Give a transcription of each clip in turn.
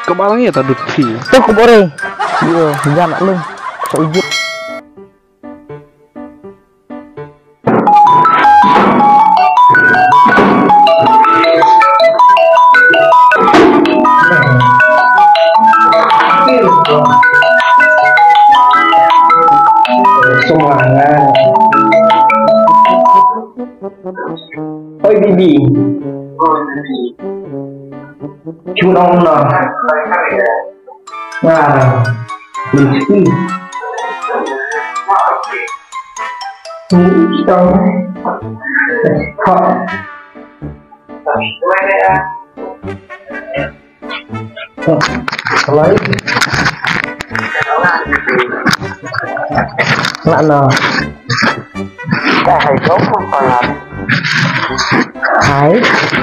Kebalangnya tak duduk sih. Tuh kubore. Yo, jangan lu. Seujut. Semangat. Oi Bibi. Cunong no. Nah, lucu. Cunong. Kok. Selain. Nggak no. Hai kau pangkat. Hai.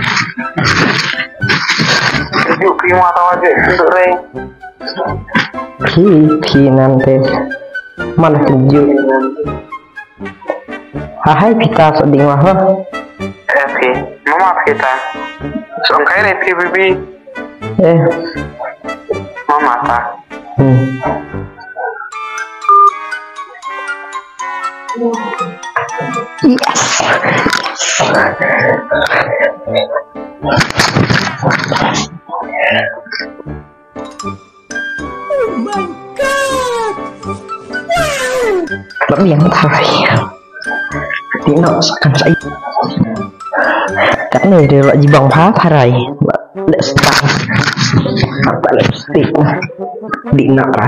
Tujuh prima atau aja untuk ring. Pi nanti. Mana tujuh? Hai kita sedang lah. Oke, maaf kita. Songkai Repi Bibi. Mama ta. Yes. Oh my god. Wow. Lebih yang thay. Tiếng nọ cần say. Các nơi đều loại gì bằng phá thay. Let's start. Apa lipstick. Di nak lah.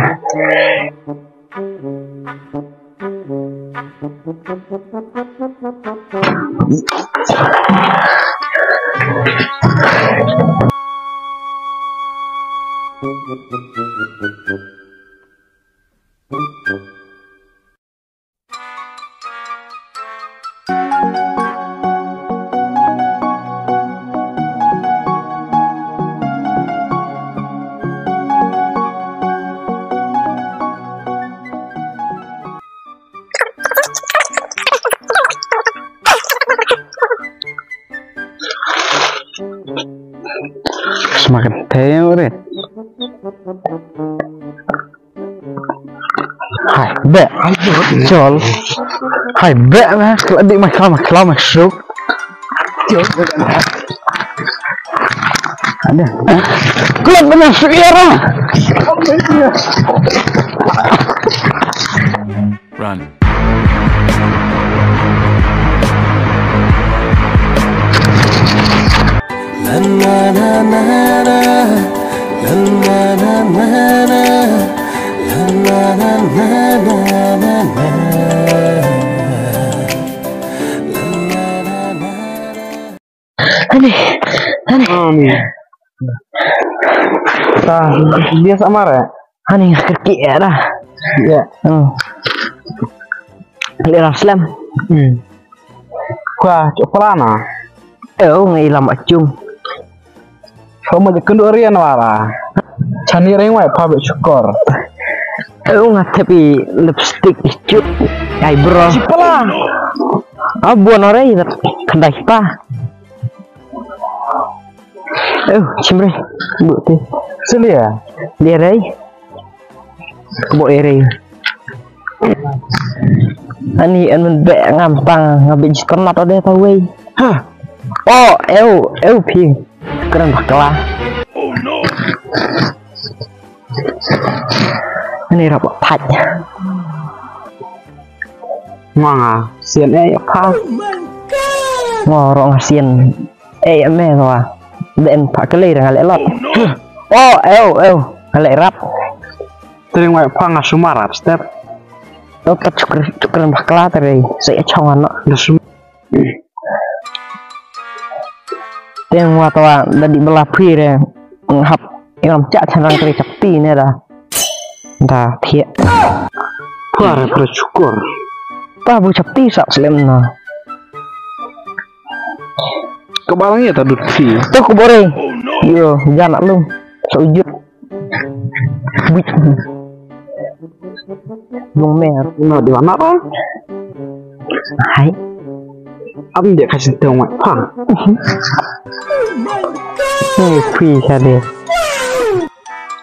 Semakin teo deh. Hai bẹ chol. Hai bẹ mà lại định mày không sụp. Ada. Kelak benar suara. Run. La na na na na, la na na na na, la na na na na na, Ani. Tah, biasa marah. Ani kaki dah. Ya. Lihat Aslam. Wah, cokolana. Ngai lama cum. Sama je kendurian wala. Cani ring wai pabrik syukur. Nggak tapi lipstick cup. Eyebrow. Cipala. Buan orang itu kedai pa. Cimre. Buat tu. Sini ya. Dia ray. Buat ray. Ani an be ngampang ngabis ternak ada tahu wei. Hah. Oh, pi. Keren bakla. Oh no. Ini rapat pat. Manga, sian ya pa. Ngorong sian. Me thôi. Den pak kali dengan lelot. Ngalek rap. Tering wai pa ngasumarap step. Dapat cukuran bakla tadi. Saya chong anak. Tiếng hoa tòa đã đi bala phi rồi học em chả thành răng kiri chakti này dah dah thiệt Para bersyukur. ta bu chakti sak slim na Kebalangnya tak duduk sih. tuh kubore yo jangan lu seujut buit belum mer Nah, di mana pak? hai Abang dia kasih tahu mak pak. phi sao đi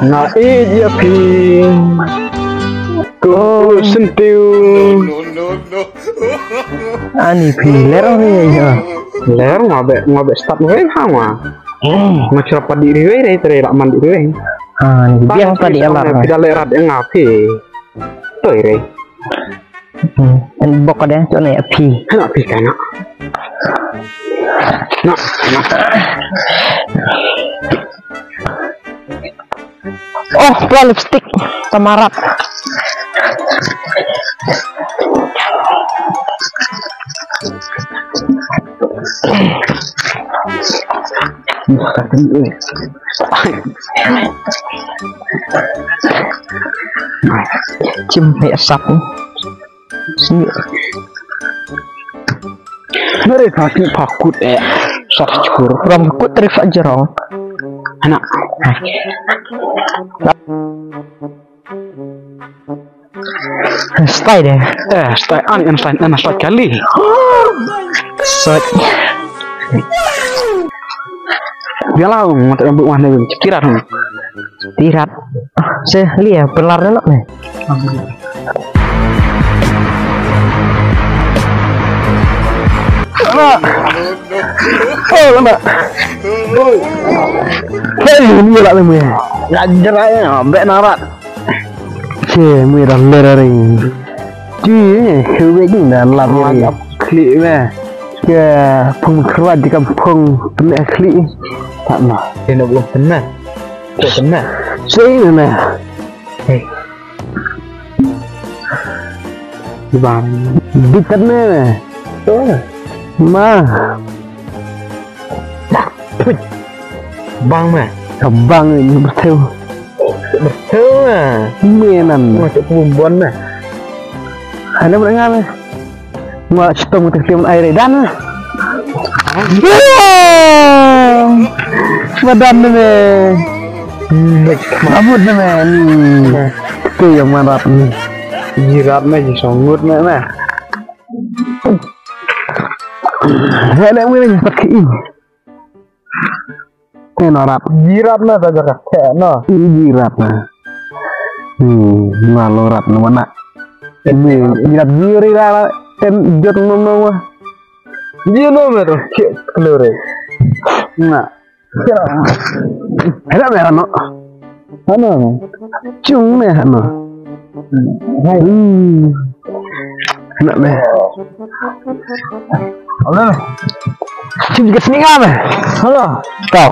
Nah, iya ping. Ku sentiu. Ani piler ya. Ler ngabe start we hama. Macam apa diri we dari mandi we. Ah, ni biang tadi alar. Tidak lerat yang ngapi. Tuh re. En bok ada chỗ này pi. Nak pi kan nak. Nak. Oh, pelan lipstick tamarat. Chim mẹ sập. Mari kaki pakut sak cukur. Ram kut trif aja rong. Anak. Stay deh. Stay anak stay kali. Set. Biarlah mata yang buat mana cekirat. Tirat. Saya lihat pelar dulu nih. Anak. Oh, lama. Oh. Hei, ini lah lama. Ngajar aja, ambek narat. Cie, mira lerering. Cie, kewing dan lapnya. Klik meh. Ya, pengkerat di kampung benar klik. Tak mah. Dia nak buat benar. Tak benar. Saya meh. Hei. Bang, bitar meh. Oh. Ma. Bang mah. Bang ini betul. Betul ah. Menan. Macam perempuan mah. Ada berapa meh? Mau setong terkirim air dan. Badan meh. Abut meh ni. Tu yang marat ni. Jirat meh songgut meh meh. Ada meh pakai ini. Norat. Jirat lah saja kakek no. Ini jirat nah. Ngalorat mana? Ini jirat juri lah. Kan jod nono mah. Dia nomor kek kelure. Nah. Ada merah no. Ano? Cung meh no. Enak meh. Halo. Cip juga sini nggak meh? Halo. Kau.